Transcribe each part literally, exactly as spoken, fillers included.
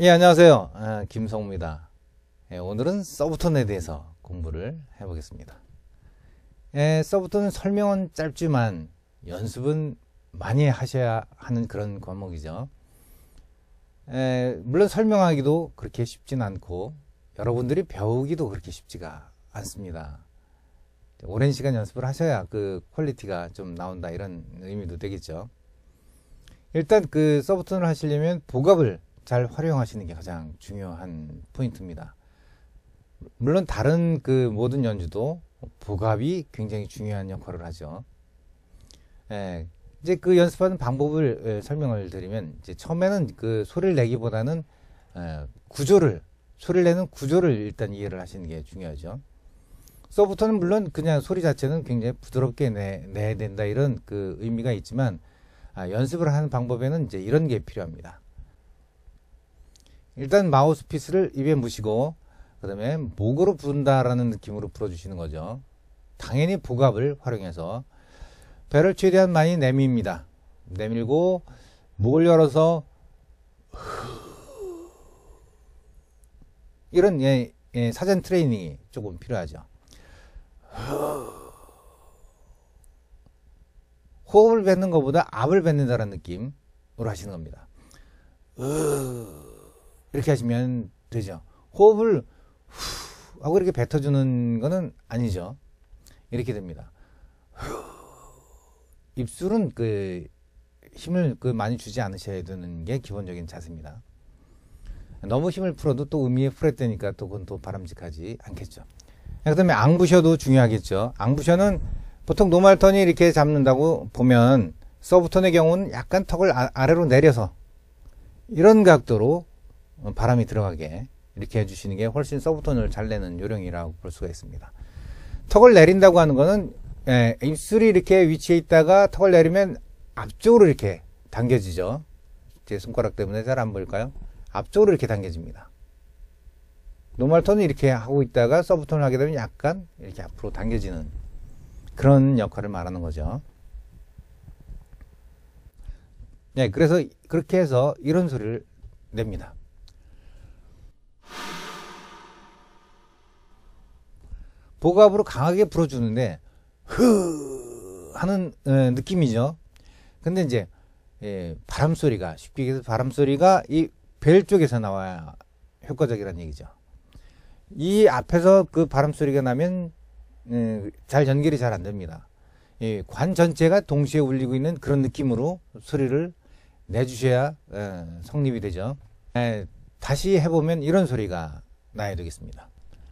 예, 안녕하세요. 아, 김성우입니다. 예, 오늘은 서브톤에 대해서 공부를 해보겠습니다. 예, 서브톤은 설명은 짧지만 연습은 많이 하셔야 하는 그런 과목이죠. 예, 물론 설명하기도 그렇게 쉽진 않고 여러분들이 배우기도 그렇게 쉽지가 않습니다. 오랜 시간 연습을 하셔야 그 퀄리티가 좀 나온다, 이런 의미도 되겠죠. 일단 그 서브톤을 하시려면 복압을 잘 활용하시는 게 가장 중요한 포인트입니다. 물론 다른 그 모든 연주도 복압이 굉장히 중요한 역할을 하죠. 예, 이제 그 연습하는 방법을 예, 설명을 드리면, 이제 처음에는 그 소리를 내기보다는 예, 구조를, 소리를 내는 구조를 일단 이해를 하시는 게 중요하죠. 서브톤은 물론 그냥 소리 자체는 굉장히 부드럽게 내, 내야 된다, 이런 그 의미가 있지만, 아, 연습을 하는 방법에는 이제 이런 게 필요합니다. 일단 마우스피스를 입에 무시고 그 다음에 목으로 부른다라는 느낌으로 불어주시는 거죠. 당연히 복압을 활용해서 배를 최대한 많이 내밉니다. 내밀고 목을 열어서 이런 예, 예, 사전 트레이닝이 조금 필요하죠. 호흡을 뱉는 것보다 압을 뱉는다는 느낌으로 하시는 겁니다. 이렇게 하시면 되죠. 호흡을 후 하고 이렇게 뱉어주는 거는 아니죠. 이렇게 됩니다. 입술은 그 힘을 그 많이 주지 않으셔야 되는 게 기본적인 자세입니다. 너무 힘을 풀어도 또 음이에 프렛되니까 또 그건 또 바람직하지 않겠죠. 그 다음에 앙부셔도 중요하겠죠. 앙부셔는 보통 노멀 톤이 이렇게 잡는다고 보면, 서브톤의 경우는 약간 턱을 아, 아래로 내려서 이런 각도로 바람이 들어가게 이렇게 해주시는 게 훨씬 서브톤을 잘 내는 요령이라고 볼 수가 있습니다. 턱을 내린다고 하는 거는 예, 입술이 이렇게 위치해 있다가 턱을 내리면 앞쪽으로 이렇게 당겨지죠. 제 손가락 때문에 잘 안 보일까요? 앞쪽으로 이렇게 당겨집니다. 노멀톤은 이렇게 하고 있다가 서브톤을 하게 되면 약간 이렇게 앞으로 당겨지는 그런 역할을 말하는 거죠. 네, 그래서 그렇게 해서 이런 소리를 냅니다. 복압으로 강하게 불어주는데 흐 하는 에, 느낌이죠. 근데 이제 예, 바람 소리가, 쉽게 얘기해서 바람 소리가 이 벨 쪽에서 나와야 효과적이라는 얘기죠. 이 앞에서 그 바람 소리가 나면 에, 잘 연결이 잘 안 됩니다. 예, 관 전체가 동시에 울리고 있는 그런 느낌으로 소리를 내주셔야 에, 성립이 되죠. 에, 다시 해보면 이런 소리가 나야 되겠습니다.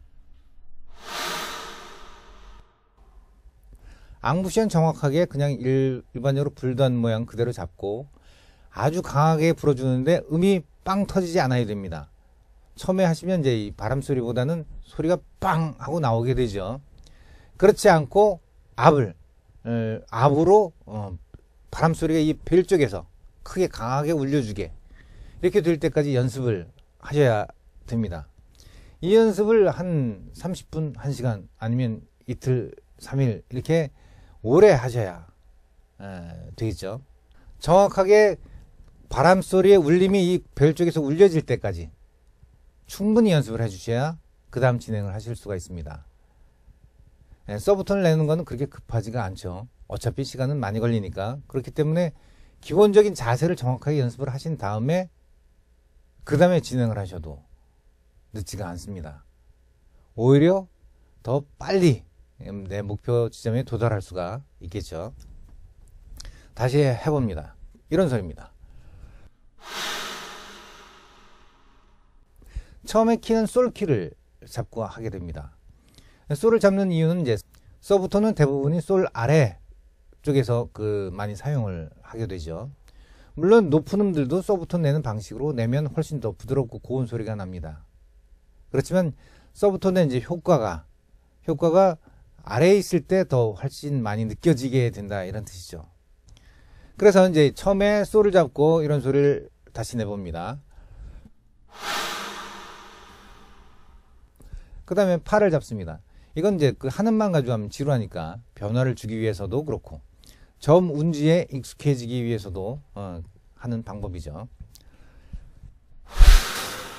앙부시는 정확하게 그냥 일, 일반적으로 불던 모양 그대로 잡고 아주 강하게 불어주는데 음이 빵 터지지 않아야 됩니다. 처음에 하시면 이제 이 바람 소리보다는 소리가 빵 하고 나오게 되죠. 그렇지 않고 압을 에, 압으로 어, 바람 소리가 이 벨 쪽에서 크게 강하게 울려주게 이렇게 될 때까지 연습을 하셔야 됩니다. 이 연습을 한 삼십 분, 한 시간 아니면 이틀, 삼 일 이렇게 오래 하셔야 에, 되겠죠. 정확하게 바람 소리의 울림이 이 벨 쪽에서 울려질 때까지 충분히 연습을 해주셔야 그 다음 진행을 하실 수가 있습니다. 에, 서브톤을 내는 거는 그렇게 급하지가 않죠. 어차피 시간은 많이 걸리니까. 그렇기 때문에 기본적인 자세를 정확하게 연습을 하신 다음에 그 다음에 진행을 하셔도 늦지가 않습니다. 오히려 더 빨리 내 목표 지점에 도달할 수가 있겠죠. 다시 해봅니다. 이런 소리입니다. 처음에 키는 솔 키를 잡고 하게 됩니다. 솔을 잡는 이유는 이제 서브톤은 대부분이 솔 아래 쪽에서 그 많이 사용을 하게 되죠. 물론 높은 음들도 서브톤 내는 방식으로 내면 훨씬 더 부드럽고 고운 소리가 납니다. 그렇지만 서브톤의 이제 효과가 효과가 아래에 있을 때 더 훨씬 많이 느껴지게 된다, 이런 뜻이죠. 그래서 이제 처음에 솔을 잡고 이런 소리를 다시 내봅니다. 그 다음에 파를 잡습니다. 이건 이제 그 하늘만 가지고 하면 지루하니까 변화를 주기 위해서도 그렇고 점 운지에 익숙해지기 위해서도 어, 하는 방법이죠.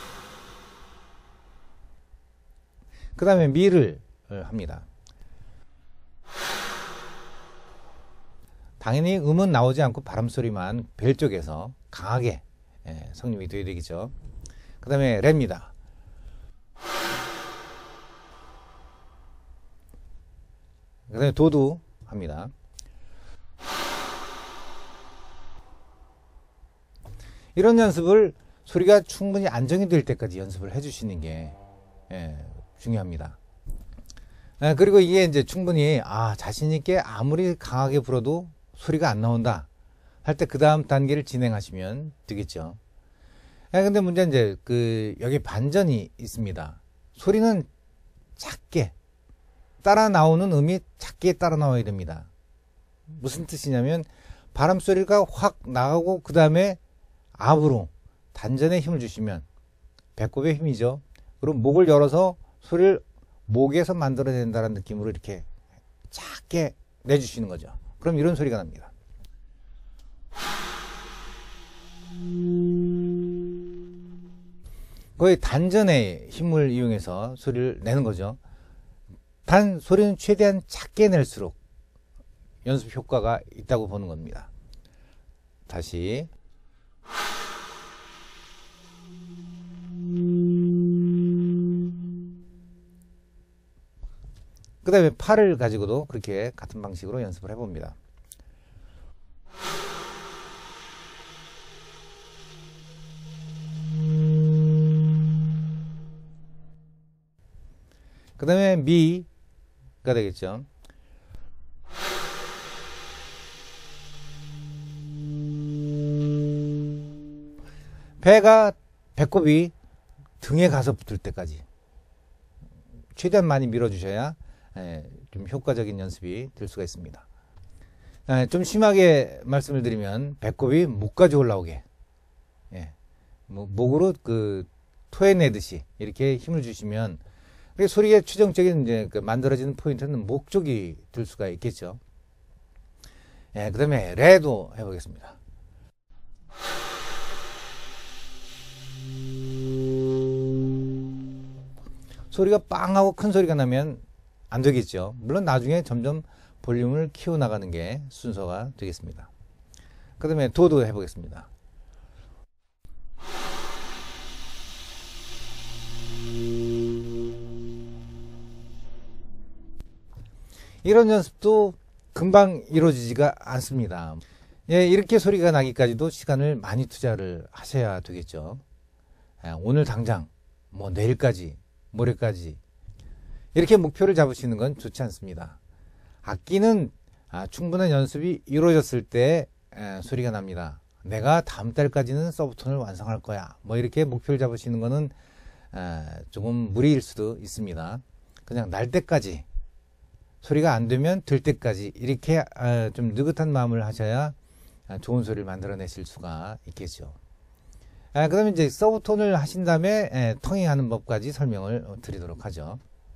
그 다음에 미를 합니다. 당연히 음은 나오지 않고 바람소리만 벨 쪽에서 강하게 예, 성립이 되어야 되겠죠. 그 다음에 레입니다. 그 다음에 도도 합니다. 이런 연습을 소리가 충분히 안정이 될 때까지 연습을 해주시는 게 예, 중요합니다. 예, 그리고 이게 이제 충분히 아 자신있게 아무리 강하게 불어도 소리가 안 나온다 할 때 그 다음 단계를 진행하시면 되겠죠. 예, 근데 문제는 이제 그 여기 반전이 있습니다. 소리는 작게 따라 나오는 음이 작게 따라 나와야 됩니다. 무슨 뜻이냐면 바람 소리가 확 나가고 그 다음에 압으로 단전에 힘을 주시면 배꼽의 힘이죠. 그리고 목을 열어서 소리를 목에서 만들어낸다는 느낌으로 이렇게 작게 내주시는 거죠. 그럼 이런 소리가 납니다. 거의 단전의 힘을 이용해서 소리를 내는 거죠. 단 소리는 최대한 작게 낼수록 연습 효과가 있다고 보는 겁니다. 다시 그 다음에 팔을 가지고도 그렇게 같은 방식으로 연습을 해봅니다. 그 다음에 미가 되겠죠. 배가 배꼽이 등에 가서 붙을 때까지 최대한 많이 밀어주셔야 좀 효과적인 연습이 될 수가 있습니다. 좀 심하게 말씀을 드리면 배꼽이 목까지 올라오게 목으로 그 토해내듯이 이렇게 힘을 주시면 소리의 최종적인 이제 만들어지는 포인트는 목 쪽이 될 수가 있겠죠. 그 다음에 레도 해보겠습니다. 소리가 빵하고 큰 소리가 나면 안 되겠죠. 물론 나중에 점점 볼륨을 키워나가는 게 순서가 되겠습니다. 그 다음에 도도 해보겠습니다. 이런 연습도 금방 이루어지지가 않습니다. 예, 이렇게 소리가 나기까지도 시간을 많이 투자를 하셔야 되겠죠. 예, 오늘 당장, 뭐 내일까지, 모레까지 이렇게 목표를 잡으시는 건 좋지 않습니다. 악기는 아, 충분한 연습이 이루어졌을 때 에, 소리가 납니다. 내가 다음 달까지는 서브톤을 완성할 거야. 뭐 이렇게 목표를 잡으시는 거는 에, 조금 무리일 수도 있습니다. 그냥 날 때까지 소리가 안 되면 될 때까지 이렇게 에, 좀 느긋한 마음을 하셔야 좋은 소리를 만들어내실 수가 있겠죠. 아, 그 다음에 이제 서브톤을 하신 다음에 에, 텅잉하는 법까지 설명을 드리도록 하죠.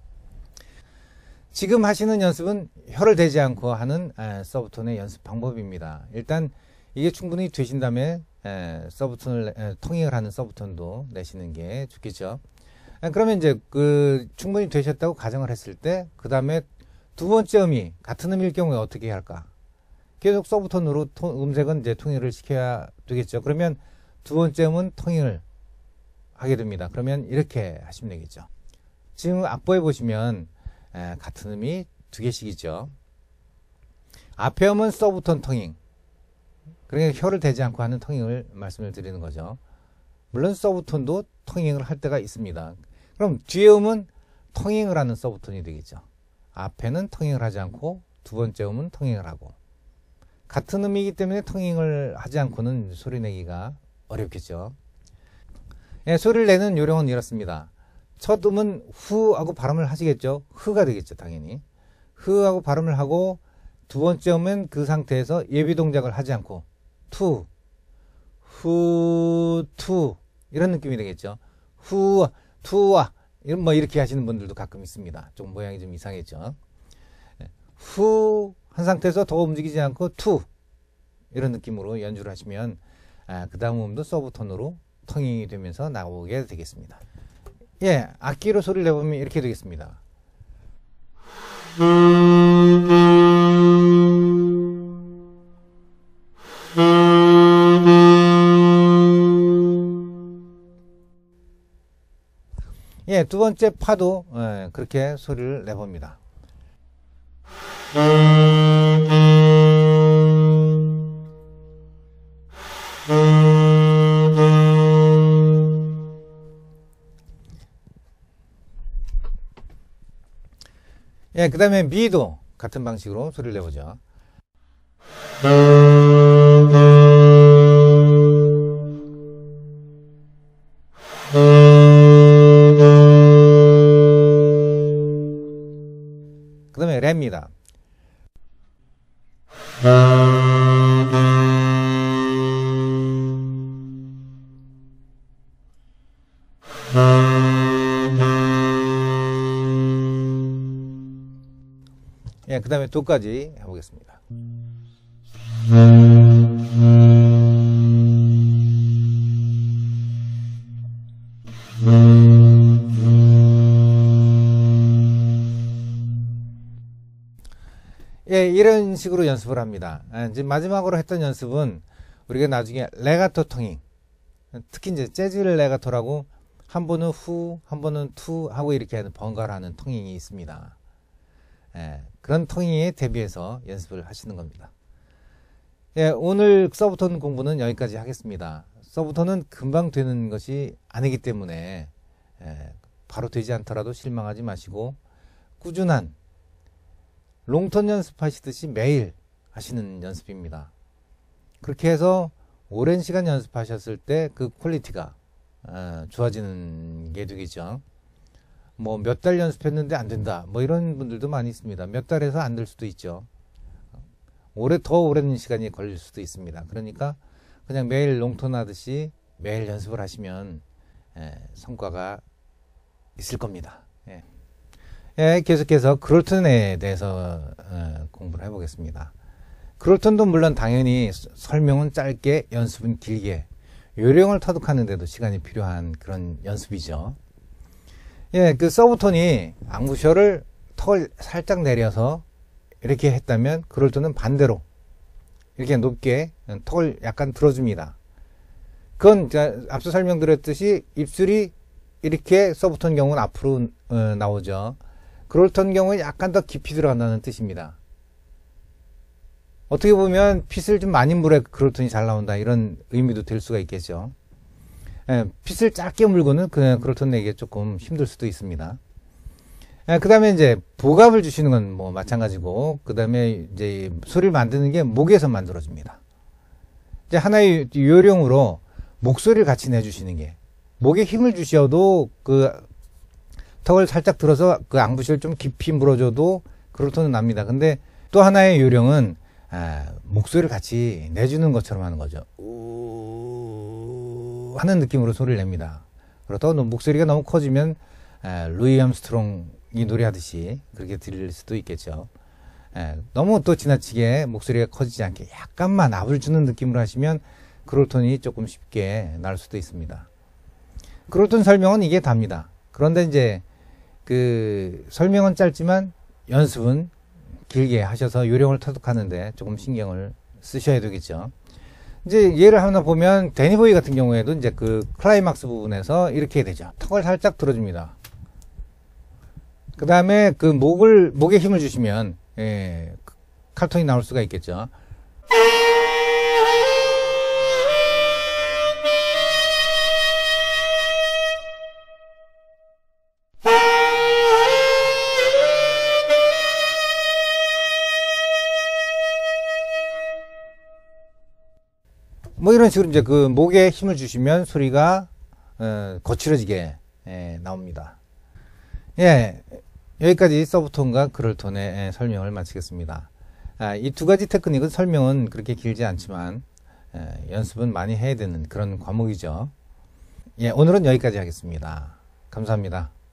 지금 하시는 연습은 혀를 대지 않고 하는 에, 서브톤의 연습 방법입니다. 일단 이게 충분히 되신 다음에 에, 서브톤을 에, 텅잉을 하는 서브톤도 내시는 게 좋겠죠. 에, 그러면 이제 그 충분히 되셨다고 가정을 했을 때 그 다음에 두 번째 음이 같은 음일 경우에 어떻게 해야 할까? 계속 서브톤으로 톤, 음색은 이제 통일을 시켜야 되겠죠. 그러면 두 번째 음은 통일을 하게 됩니다. 그러면 이렇게 하시면 되겠죠. 지금 악보에 보시면 에, 같은 음이 두 개씩이죠. 앞에 음은 서브톤 통잉. 그러니까 혀를 대지 않고 하는 통잉을 말씀을 드리는 거죠. 물론 서브톤도 통잉을 할 때가 있습니다. 그럼 뒤에 음은 통잉을 하는 서브톤이 되겠죠. 앞에는 통잉을 하지 않고 두 번째 음은 통잉을 하고. 같은 음이기 때문에 통잉을 하지 않고는 소리 내기가 어렵겠죠. 예, 소리를 내는 요령은 이렇습니다. 첫 음은 후하고 발음을 하시겠죠. 흐가 되겠죠, 당연히. 흐하고 발음을 하고 두 번째 음은 그 상태에서 예비 동작을 하지 않고 투, 후, 투 이런 느낌이 되겠죠. 후, 투와 이런 뭐 이렇게 하시는 분들도 가끔 있습니다. 좀 모양이 좀 이상했죠. 후 한 상태에서 더 움직이지 않고 투 이런 느낌으로 연주를 하시면 아, 그 다음 음도 서브톤으로 텅잉이 되면서 나오게 되겠습니다. 예, 악기로 소리를 내보면 이렇게 되겠습니다. 예, 두 번째 파도 예, 그렇게 소리를 내봅니다. 예, 그 다음에 미도 같은 방식으로 소리를 내보죠. 그 다음에 레입니다. 예, 그 다음에 도까지 해보겠습니다. 예, 이런 식으로 연습을 합니다. 아, 이제 마지막으로 했던 연습은 우리가 나중에 레가토 텅잉, 특히 이제 재즈 레가토라고 한 번은 후, 한 번은 투 하고 이렇게 하는 번갈아 하는 텅잉이 있습니다. 예, 그런 텅잉에 대비해서 연습을 하시는 겁니다. 예, 오늘 서브톤 공부는 여기까지 하겠습니다. 서브톤은 금방 되는 것이 아니기 때문에 예, 바로 되지 않더라도 실망하지 마시고 꾸준한 롱톤 연습하시듯이 매일 하시는 연습입니다. 그렇게 해서 오랜 시간 연습하셨을 때 그 퀄리티가 어, 좋아지는 게 되겠죠. 뭐 몇 달 연습했는데 안 된다 뭐 이런 분들도 많이 있습니다. 몇 달에서 안 될 수도 있죠. 오래 더 오랜 시간이 걸릴 수도 있습니다. 그러니까 그냥 매일 롱톤 하듯이 매일 연습을 하시면 예, 성과가 있을 겁니다. 예. 예, 계속해서 그롤톤에 대해서 어, 공부를 해보겠습니다. 그롤톤도 물론 당연히 설명은 짧게 연습은 길게 요령을 터득하는 데도 시간이 필요한 그런 연습이죠. 예, 그 서브톤이 앙부셔를 턱을 살짝 내려서 이렇게 했다면 그롤톤은 반대로 이렇게 높게 턱을 약간 들어줍니다. 그건 앞서 설명드렸듯이 입술이 이렇게 서브톤 경우는 앞으로 어, 나오죠. 그롤톤 경우는 약간 더 깊이 들어간다는 뜻입니다. 어떻게 보면 핏을 좀 많이 물에 그롤톤이 잘 나온다 이런 의미도 될 수가 있겠죠. 예, 핏을 짧게 물고는 그냥 그롤톤 내기 조금 힘들 수도 있습니다. 예, 그 다음에 이제 보갑을 주시는 건 뭐 마찬가지고, 그 다음에 이제 소리를 만드는 게 목에서 만들어집니다. 이제 하나의 요령으로 목소리를 같이 내주시는 게, 목에 힘을 주셔도 그 턱을 살짝 들어서 그 앙부시를 좀 깊이 물어줘도 그롤톤은 납니다. 근데 또 하나의 요령은 아, 목소리를 같이 내주는 것처럼 하는 거죠. 우 하는 느낌으로 소리를 냅니다. 그렇다고 목소리가 너무 커지면 아, 루이 암스트롱이 노래하듯이 그렇게 들릴 수도 있겠죠. 아, 너무 또 지나치게 목소리가 커지지 않게 약간만 압을 주는 느낌으로 하시면 그롤톤이 조금 쉽게 날 수도 있습니다. 그롤톤 설명은 이게 답니다. 그런데 이제 그 설명은 짧지만 연습은 길게 하셔서 요령을 터득하는데 조금 신경을 쓰셔야 되겠죠. 이제 예를 하나 보면 데니보이 같은 경우에도 이제 그 클라이막스 부분에서 이렇게 되죠. 턱을 살짝 들어줍니다. 그 다음에 그 목을 목에 힘을 주시면 예, 칼톤이 나올 수가 있겠죠. 뭐 이런 식으로 이제 그 목에 힘을 주시면 소리가 어, 거칠어지게 예, 나옵니다. 예, 여기까지 서브톤과 그롤톤의 예, 설명을 마치겠습니다. 아, 이 두 가지 테크닉은 설명은 그렇게 길지 않지만 예, 연습은 많이 해야 되는 그런 과목이죠. 예, 오늘은 여기까지 하겠습니다. 감사합니다.